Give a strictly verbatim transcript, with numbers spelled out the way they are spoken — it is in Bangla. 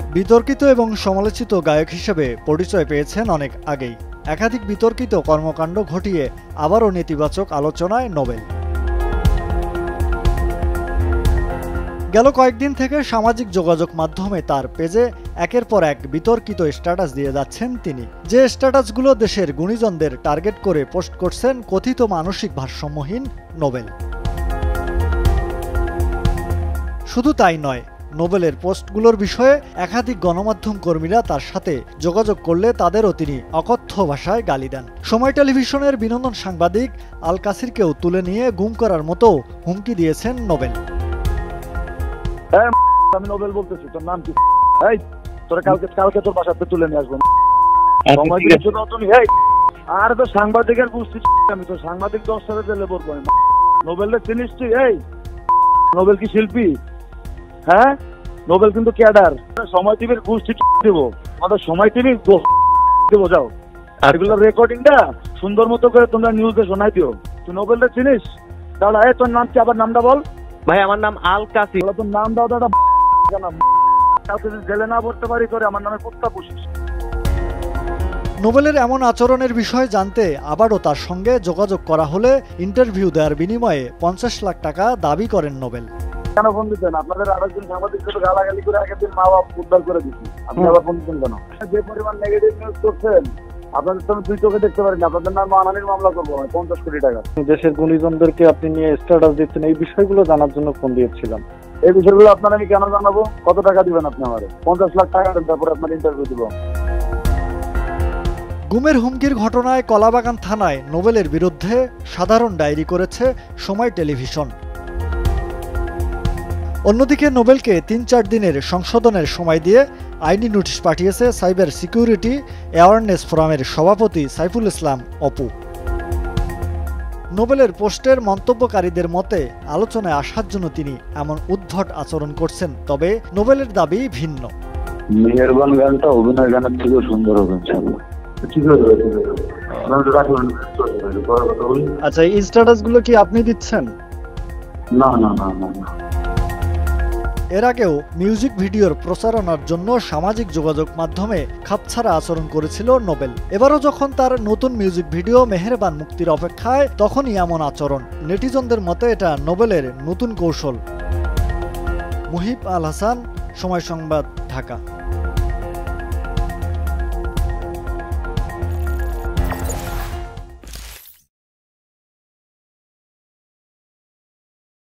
বিতর্কিত এবং সমালোচিত গায়ক হিসেবে পরিচয় পেয়েছেন অনেক আগেই। একাধিক বিতর্কিত কর্মকাণ্ড ঘটিয়ে আবারও নেতিবাচক আলোচনায় নোবেল। গেল কয়েকদিন থেকে সামাজিক যোগাযোগ মাধ্যমে তার পেজে একের পর এক বিতর্কিত স্ট্যাটাস দিয়ে যাচ্ছেন তিনি। যে স্ট্যাটাসগুলো দেশের গুণীজনদের টার্গেট করে পোস্ট করছেন কথিত মানসিক ভারসাম্যহীন নোবেল। শুধু তাই নয়, নোবেলের পোস্টগুলোর বিষয়ে একাধিক গণমাধ্যম কর্মীরা তার সাথে যোগাযোগ করলে তাদেরও তিনি অকথ্য ভাষায় গালি দেন। সময় টেলিভিশনের বিনোদন সাংবাদিক আল কাসিরকেও তুলে নিয়ে গুম করার মতো হুমকি দিয়েছেন নোবেল। আমি নোবেল বলতেছি, তোর নাম কি? এই তোরা কালকে কালকে তোর বাসাতে তুলে নিয়ে আসবো। সময় দিয়েছ না তুমি? এই আর তো সাংবাদিকের বুঝছিস, আমি তো সাংবাদিক দশ সালে জেলে পড়বো। নোবেলটা চিনিস তুই? এই নোবেল কি শিল্পী? হ্যাঁ, নোবেল কিন্তু ক্যাডার। সময় টিভির গোষ্ঠী দেব, আমাদের সময় টিভি দেবো। যাও এগুলো রেকর্ডিংটা সুন্দর মতো করে তোমরা নিউজে শোনাই দিও। তুই নোবেলটা চিনিস? দাঁড়া, এই তোর নাম কি? আবার নামটা বল। ভাই আমার নাম আল কাসির। তোর নাম দাও দাদা। কাউকে যদি জেলে না পড়তে পারি তোরে আমার নামে কুত্তা পুষিস। নোবেলের এমন আচরণের বিষয়ে জানতে আবারও তার সঙ্গে যোগাযোগ করা হলে ইন্টারভিউ দেওয়ার বিনিময়ে পঞ্চাশ লাখ টাকা দাবি করেন নোবেল। কেন ফোন দিচ্ছেন? আপনাদের আরেকজন সাংবাদিক সাথে গালাগালি করে আগের দিন মা বাপ উদ্ধার করে দিচ্ছি, আপনি আবার ফোন দিচ্ছেন কেন? যে পরিমাণ নেগেটিভ নিউজ করছেন আপনাদের তো আমি দুই চোখে দেখতে পারি না। আপনাদের নাম মানহানির মামলা করবো পঞ্চাশ কোটি টাকা। দেশের গুণীজনদেরকে আপনি নিয়ে স্ট্যাটাস দিচ্ছেন, এই বিষয়গুলো জানার জন্য ফোন দিয়েছিলাম। এই বিষয়গুলো আপনার আমি কেন জানাবো? কত টাকা দিবেন আপনি আমারে? পঞ্চাশ লাখ টাকা দেন, তারপরে আপনার ইন্টারভিউ দিব। গুমের হুমকির ঘটনায় কলাবাগান থানায় নোবেলের বিরুদ্ধে সাধারণ ডায়েরি করেছে সময় টেলিভিশন। অন্যদিকে নোবেলকে তিন চার দিনের সংশোধনের সময় দিয়ে আইনি নোটিশ পাঠিয়েছে সাইবার সিকিউরিটি অ্যাওয়ারনেস ফোরামের সভাপতি সাইফুল ইসলাম অপু। নোবেলের পোস্টের মন্তব্যকারীদের মতে আলোচনায় আসার জন্য তিনি এমন উদ্ভট আচরণ করছেন, তবে নোবেলের দাবি ভিন্ন। মেহেরবান গানটা অভিনয় গানের থেকেও সুন্দর হবে। আচ্ছা, এই স্ট্যাটাস গুলো কি আপনি দিচ্ছেন? না না না না না। এর আগেও মিউজিক ভিডিওর প্রচারণার জন্য সামাজিক যোগাযোগ মাধ্যমে খাপছাড়া আচরণ করেছিল নোবেল। এবারও যখন তার নতুন মিউজিক ভিডিও মেহেরবান মুক্তির অপেক্ষায়, তখনই এমন আচরণ। নেটিজনদের মতে এটা নোবেলের নতুন কৌশল। মুহিব আল হাসান, সময় সংবাদ, ঢাকা।